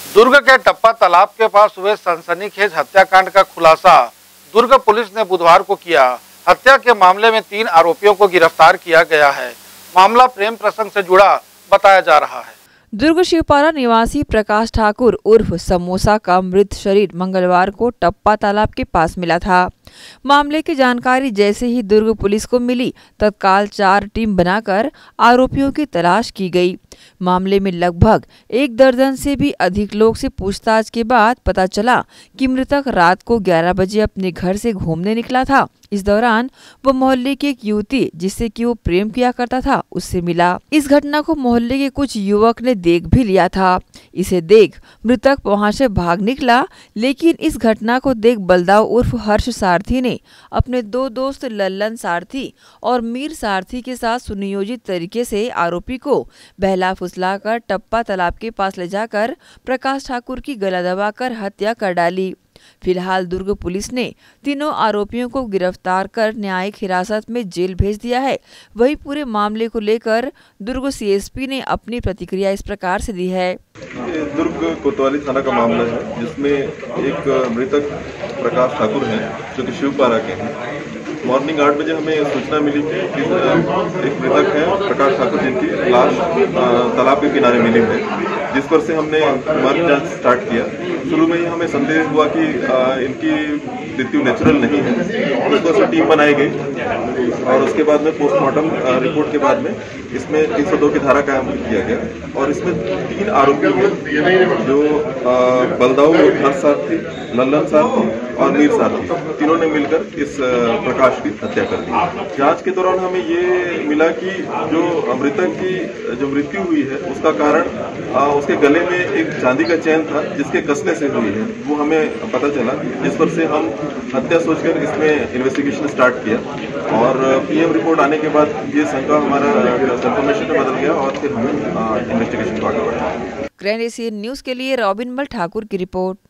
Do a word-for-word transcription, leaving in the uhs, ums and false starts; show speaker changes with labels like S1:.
S1: दुर्ग के टप्पा तालाब के पास हुए सनसनीखेज हत्याकांड का खुलासा दुर्ग पुलिस ने बुधवार को किया। हत्या के मामले में तीन आरोपियों को गिरफ्तार किया गया है। मामला प्रेम प्रसंग से जुड़ा बताया जा रहा है।
S2: दुर्ग शिवपारा निवासी प्रकाश ठाकुर उर्फ समोसा का मृत शरीर मंगलवार को टप्पा तालाब के पास मिला था। मामले की जानकारी जैसे ही दुर्ग पुलिस को मिली, तत्काल चार टीम बनाकर आरोपियों की तलाश की गई। मामले में लगभग एक दर्जन से भी अधिक लोग से पूछताछ के बाद पता चला कि मृतक रात को ग्यारह बजे अपने घर से घूमने निकला था। इस दौरान वो मोहल्ले की एक युवती जिससे कि वो प्रेम किया करता था उससे मिला। इस घटना को मोहल्ले के कुछ युवक ने देख भी लिया था। इसे देख मृतक वहां से भाग निकला, लेकिन इस घटना को देख बलदाव उर्फ हर्ष सारथी ने अपने दो दोस्त लल्लन सारथी और मीर सारथी के साथ सुनियोजित तरीके से आरोपी को बहला फुसलाकर टप्पा तालाब के पास ले जाकर प्रकाश ठाकुर की गला दबाकर हत्या कर डाली। फिलहाल दुर्ग पुलिस ने तीनों आरोपियों को गिरफ्तार कर न्यायिक हिरासत में जेल भेज दिया है। वहीं पूरे मामले को लेकर दुर्ग सीएसपी ने अपनी प्रतिक्रिया इस प्रकार से दी है।
S3: दुर्ग कोतवाली थाना का मामला है, जिसमें एक मृतक प्रकाश ठाकुर हैं जो कि शिवपारा के हैं। मॉर्निंग आठ बजे हमें सूचना मिली कि एक मृतक है प्रकाश ठाकुर, जिनकी लाश तालाब के किनारे मिली है, जिस पर से हमने मर्ग जांच स्टार्ट किया। शुरू में ही हमें संदेह हुआ कि आ, इनकी मृत्यु नेचुरल नहीं है। उस पर से टीम बनाई गई और उसके बाद में पोस्टमार्टम रिपोर्ट के बाद में इसमें तीन सौ दो की धारा कायम किया गया और इसमें तीन आरोपी हैं जो बलदाऊ हर्ष सारथी, लल्लन सारथी और मीर सारथी, तीनों ने मिलकर इस प्रकाश की हत्या कर दी। जांच के दौरान हमें ये मिला कि जो मृतक की जो मृत्यु हुई है उसका कारण आ, उसके गले में एक चांदी का चैन था जिसके कसने से हुई है, वो हमें पता चला। जिस पर से हम हत्या सोचकर इसमें इन्वेस्टिगेशन स्टार्ट किया और पीएम रिपोर्ट आने के बाद ये शंका हमारा कंफर्मेशन में बदल गया और फिर हम इन्वेस्टिगेशन को आगे बढ़ाया।
S2: ग्रैंड एशियन न्यूज के लिए रॉबिन मल ठाकुर की रिपोर्ट।